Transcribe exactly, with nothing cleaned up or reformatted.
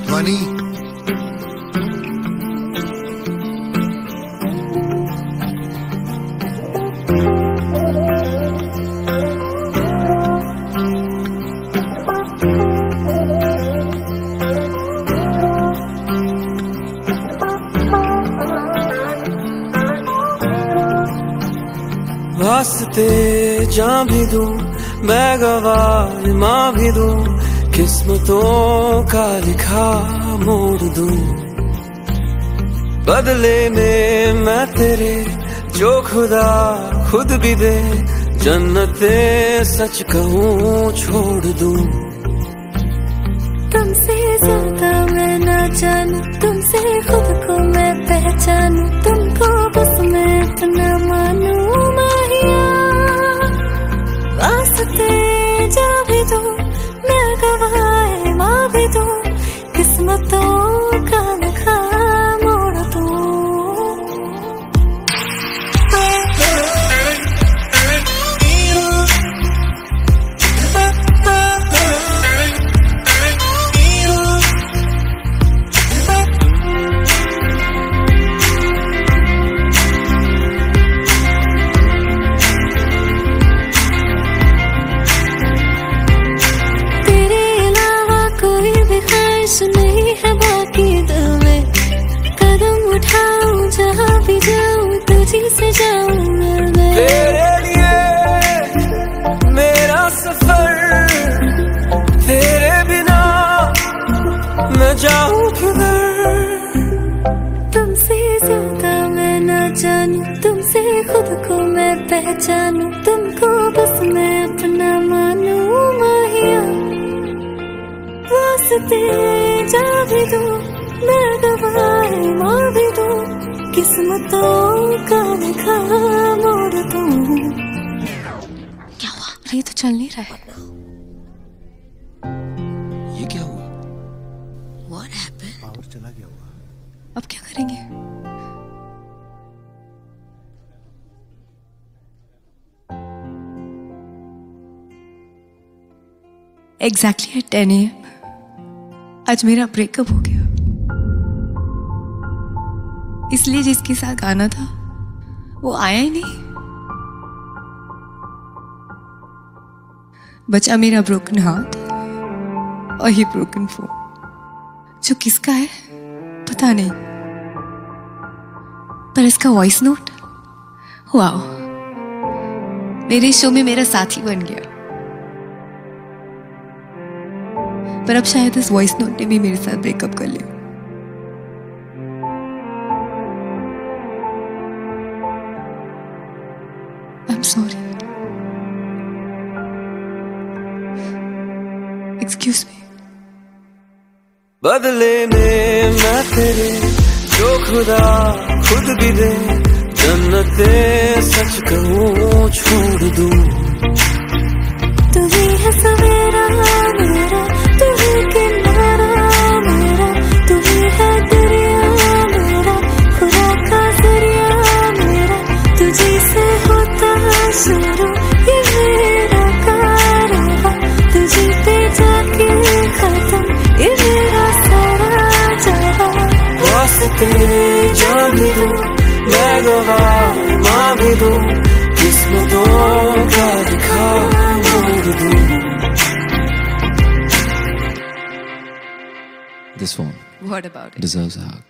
ध्वनि। वास्ते जान भी दूं, मैं गवाह माँ भी दूं, किस्मतों का लिखा मोड़ दूं। बदले में मैं तेरे जो खुदा खुद भी दे, जन्नते सच कहूँ छोड़ दूं। तुमसे ज्यादा मैं ना जानूं, तुमसे खुद को मैं पहचानूं, तुमको बस मैं अपना मानूं। वास्ते जा भी दूं, मैं गवाह माँ भी दूं, किस्मतों का लिखा मोड़ दूं। नहीं है बाकी दिल में, कदम उठाऊं जहाँ भी जाऊं, तुझी से जाऊं मैं। तेरे लिए मेरा सफर, तेरे बिना मैं जाऊं किधर। तुमसे ज्यादा मैं ना जानूं, तुमसे खुद को मैं पहचानूं, तुमको बस मैं अपना मानूं। माहिया वास्ते जा भी दूं, मैं गवाह माँ भी दूं, किस्मतों का लिखा मोड़ दूं। क्या हुआ? ये तो चल नहीं रहा है। ये क्या हुआ? What happened? पावर चला गया हुआ। अब क्या करेंगे? Exactly at ten a m आज मेरा ब्रेकअप हो गया। इसलिए जिसके साथ आना था वो आया ही नहीं। बचा मेरा ब्रोकन हाथ और ये ब्रोकन फोन, जो किसका है पता नहीं, पर इसका वॉइस नोट वाओ, मेरे शो में मेरा साथी बन गया। पर अब शायद इस वॉइस नोट ने भी मेरे साथ ब्रेकअप कर लिया। I'm sorry. Excuse me. बदले में मैं तेरे जो खुदा खुद भी दे, जन्नते सच कहूँ छोड़ दूं। तू ही है सवेरा मेरा, तू ही किनारा मेरा, तू ही है दरिया मेरा, खुदा का जरिया मेरा, तुझी से होता शुरू ये मेरा कारवां, तुझी पे जाके खत्म ये मेरा सारा जहां। वास्ते जान भी दूं, मैं गवाह माँ भी दूं, किस्मतों का लिखा मोड़ दूं। This one What about it? deserves a hug.